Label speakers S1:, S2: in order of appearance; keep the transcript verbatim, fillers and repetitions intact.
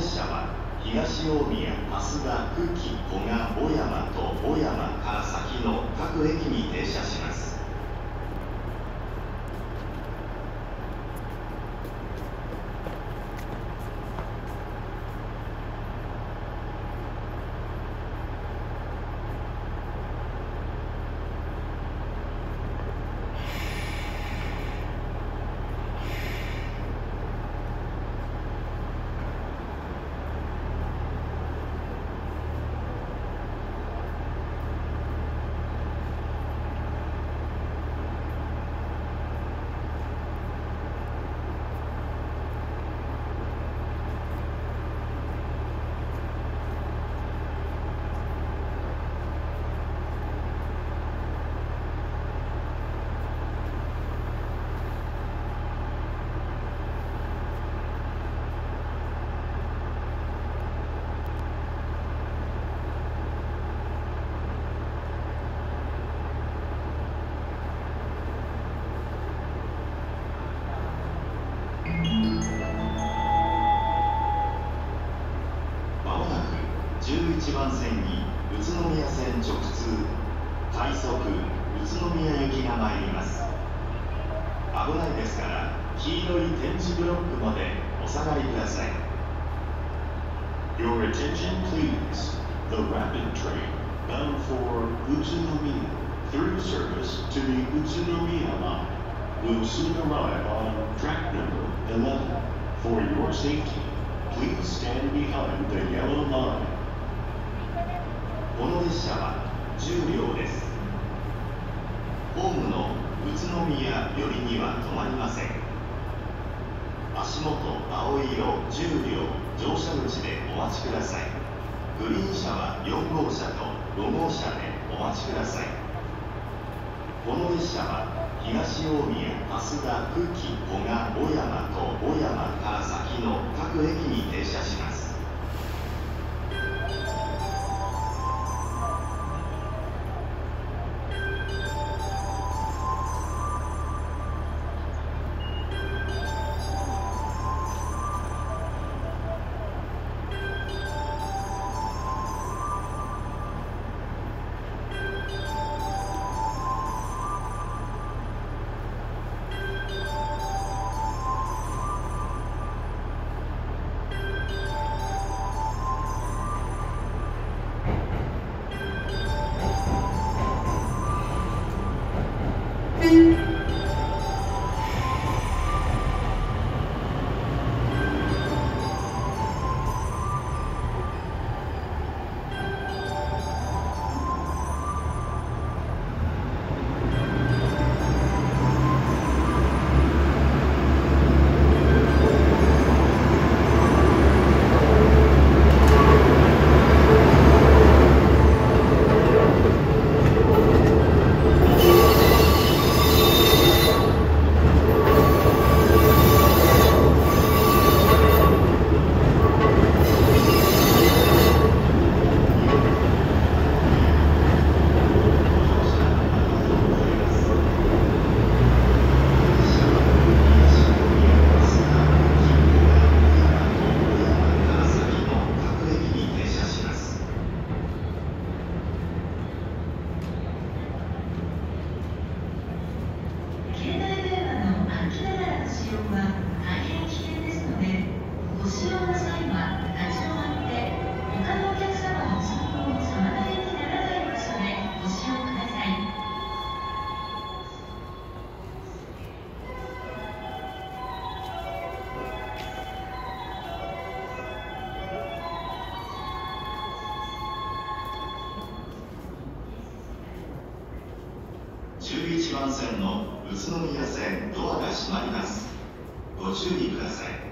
S1: 列車は東大宮、蓮田、久喜、古賀、小山と小山から先の各駅に停車します。じゅういちばん線に宇都宮線直通快速宇都宮行きが参ります。危ないですから黄色い点字ブロックまでお下がりください。
S2: Your attention please. The rapid train bound for Utsunomiya through service to the Utsunomiya line will soon arrive on track number eleven. For your safety, please stand behind the yellow line.
S1: この列車はじゅうりょうです。ホームの宇都宮寄りには止まりません。足元青色じゅうりょう乗車口でお待ちください。グリーン車はよんごうしゃとごごうしゃでお待ちください。この列車は東大宮、蓮田、久喜、古賀、小山と小山から先の各駅に停車します。じゅういちばん線の宇都宮線ドアが閉まります。ご注意ください。